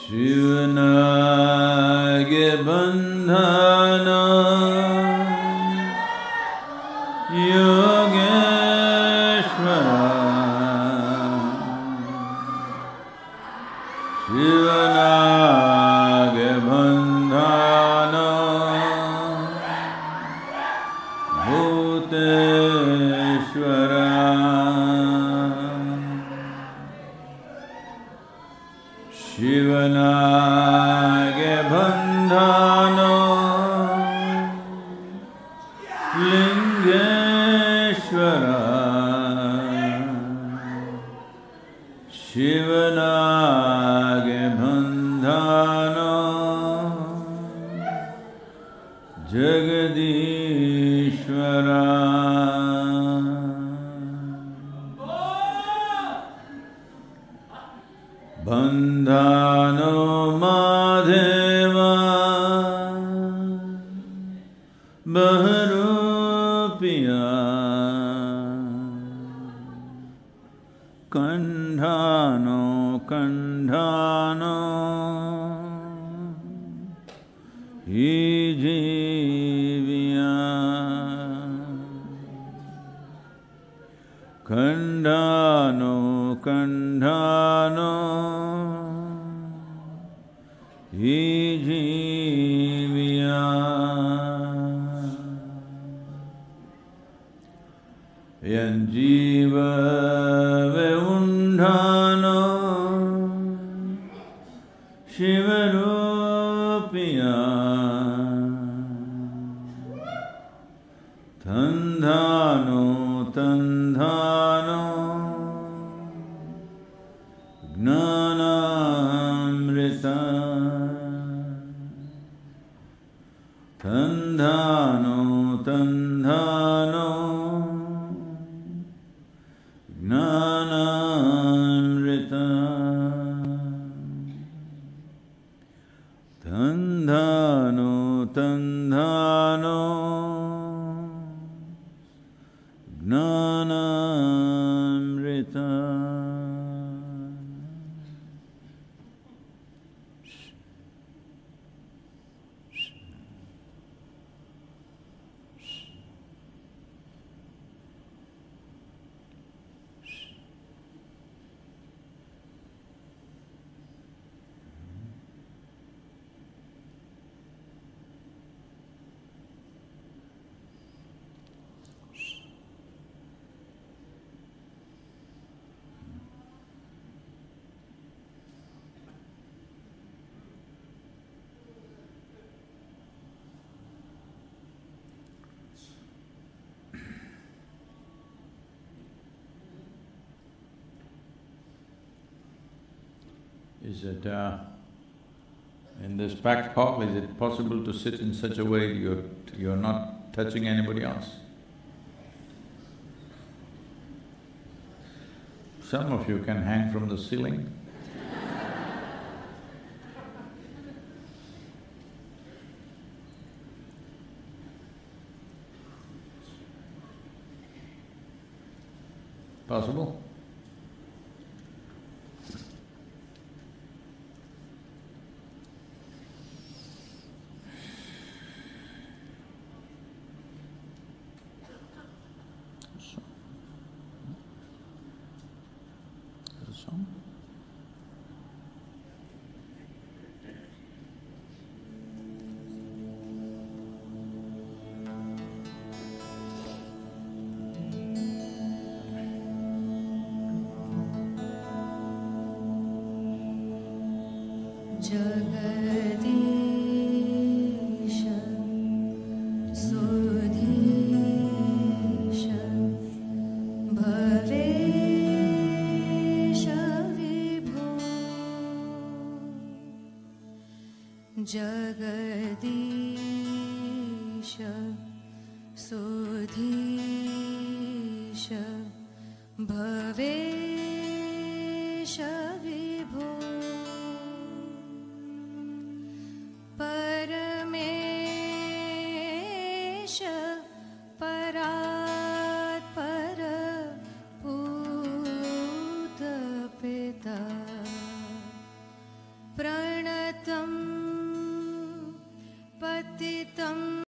Shivanage bandhana Yogeshwara Shivanage bandhana Bhuteshwara Shivanage bandhana Lingeshwara Shivanage bandhana Jagadishwara Bandhano Madheva Baharupiya Kandhano Kandhano Ijiviya Kandhano Kandhano Ijiviya Yanjiva Veundhano Shivarupiya Tandhano Tandhano Gnanamrita Tandhano Tandhano Gnanamrita Tandhano Tandhano Gnanamrita Is it, in this packed hall, is it possible to sit in such a way you're not touching anybody else? Some of you can hang from the ceiling. Possible? Jagadisha Sudhisha Bhavesha Vibho Jagadisha Sudhisha Bhavesha Vibho Paramesha Parat Para Puta Pita Pran Satam